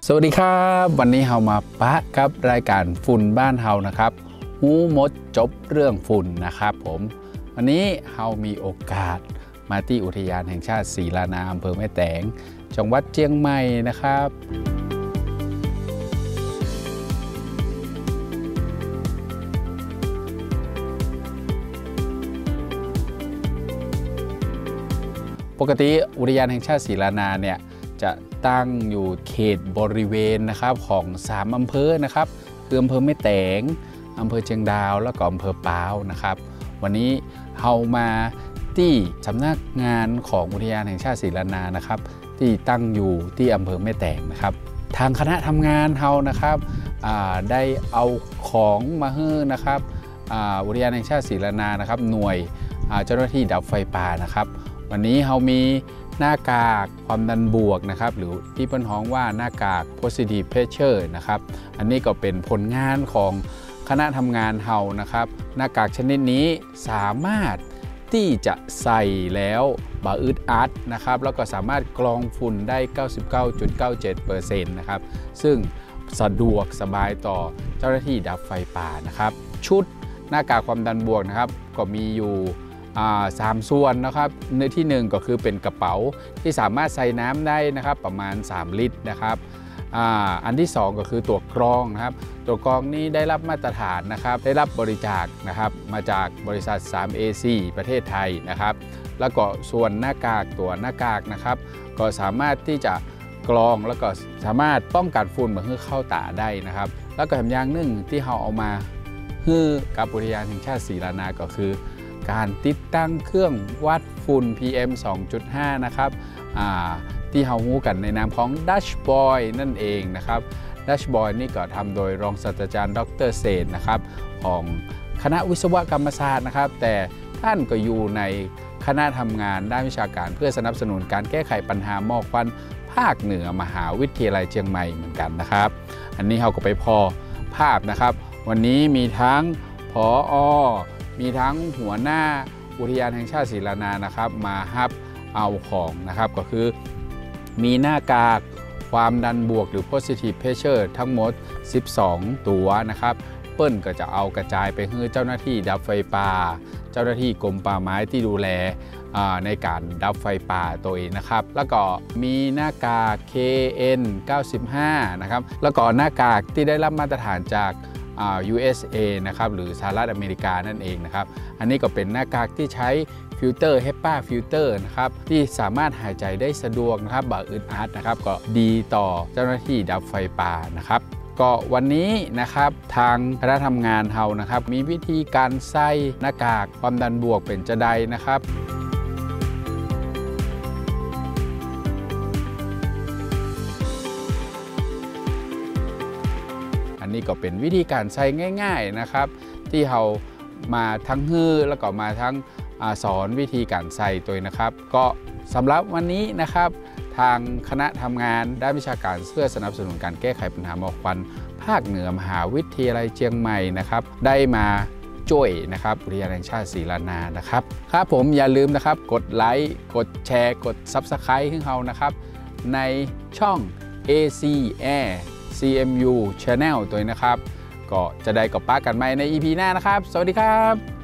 สวัสดีครับวันนี้เรามาปะกับรายการฝุ่นบ้านเฮานะครับหูมดจบเรื่องฝุ่นนะครับผมวันนี้เรามีโอกาสมาที่อุทยานแห่งชาติศรีลานาอำเภอแม่แตงจังหวัดเชียงใหม่นะครับปกติอุทยานแห่งชาติศรีลานาเนี่ยจะตั้งอยู่เขตบริเวณนะครับของ3อำเภอนะครับคืออำเภอแม่แตงอำเภอเชียงดาวแล้วก็อำเภอปาวนะครับวันนี้เรามาที่สำนักงานของอุทยานแห่งชาติศรีลานานะครับที่ตั้งอยู่ที่อำเภอแม่แตงนะครับทางคณะทำงานเรานะครับได้เอาของมาให้นะครับอุทยานแห่งชาติศรีลานานะครับหน่วยเจ้าหน้าที่ดับไฟป่านะครับวันนี้เรามีหน้ากากความดันบวกนะครับหรือที่เปิ้นฮ้องว่าหน้ากาก positive pressure นะครับอันนี้ก็เป็นผลงานของคณะทำงานเฮานะครับหน้ากากชนิดนี้สามารถที่จะใส่แล้วบ่อึดอัดนะครับแล้วก็สามารถกรองฝุ่นได้ 99.97% นะครับซึ่งสะดวกสบายต่อเจ้าหน้าที่ดับไฟป่านะครับชุดหน้ากากความดันบวกนะครับก็มีอยู่3 ส่วนนะครับในที่1ก็คือเป็นกระเป๋าที่สามารถใส่น้ำได้นะครับประมาณ3 ลิตรนะครับอันที่2ก็คือตัวกรองนะครับตัวกรองนี้ได้รับมาตรฐานนะครับได้รับบริจาคนะครับมาจากบริษัท 3AC ประเทศไทยนะครับแล้วก็ส่วนหน้ากากตัวหน้ากากนะครับก็สามารถที่จะกรองแล้วก็สามารถป้องกันฝุ่นมาให้เข้าตาได้นะครับแล้วก็แถมอย่างหนึ่งที่เราเอามาให้กับอุทยานแห่งชาติศรีลานาก็คือการติดตั้งเครื่องวัดฝุ่น PM 2.5 นะครับที่เรารู้กันในนามของ Dutch Boy นั่นเองนะครับ Dutch Boy นี่ก็ทำโดยรองศาสตราจารย์ดร.เศษนะครับของคณะวิศวกรรมศาสตร์นะครับแต่ท่านก็อยู่ในคณะทำงานด้านวิชาการเพื่อสนับสนุนการแก้ไขปัญหาหมอกควันภาคเหนือมหาวิทยาลัยเชียงใหม่เหมือนกันนะครับอันนี้เราก็ไปพอภาพนะครับวันนี้มีทั้งผอ.มีทั้งหัวหน้าอุทยานแห่งชาติศรีลานานะครับมาฮับเอาของนะครับก็คือมีหน้ากากความดันบวกหรือ positive pressure ทั้งหมด12 ตัวนะครับเปิ้ลก็จะเอากระจายไปให้เจ้าหน้าที่ดับไฟป่าเจ้าหน้าที่กรมป่าไม้ที่ดูแลในการดับไฟป่าตัวเองนะครับแล้วก็มีหน้ากาก KN95 นะครับแล้วก็หน้ากากที่ได้รับมาตรฐานจากUSA นะครับหรือสหรัฐอเมริกานั่นเองนะครับอันนี้ก็เป็นหน้ากากที่ใช้ฟิลเตอร์ HEPA ฟิลเตอร์นะครับที่สามารถหายใจได้สะดวกนะครับบ่อึดอัดนะครับก็ดีต่อเจ้าหน้าที่ดับไฟป่านะครับก็วันนี้นะครับทางคณะทำงานเฮานะครับมีวิธีการใส่หน้ากากความดันบวกเป็นจะใดนะครับนี่ก็เป็นวิธีการใส่ง่ายๆนะครับที่เรามาทั้งฮื้อแล้วก็มาทั้งสอนวิธีการใส่ตัวนะครับก็สำหรับวันนี้นะครับทางคณะทำงานด้านวิชาการเพื่อสนับสนุนการแก้ไขปัญหาหมอกควันภาคเหนือมหาวิทยาลัยเชียงใหม่นะครับได้มาช่วยนะครับอุทยานแห่งชาติศรีลานานะครับครับผมอย่าลืมนะครับกดไลค์กดแชร์กด Subscribe ให้เรานะครับในช่อง AC Air CMU Channel ตัวนะครับก็จะได้กับป้ากันใหม่ใน EP หน้านะครับสวัสดีครับ